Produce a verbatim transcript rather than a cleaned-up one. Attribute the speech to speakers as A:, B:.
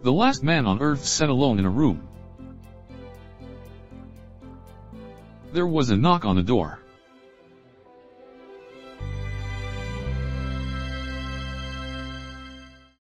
A: The last man on earth sat alone in a room. There was a knock on the door.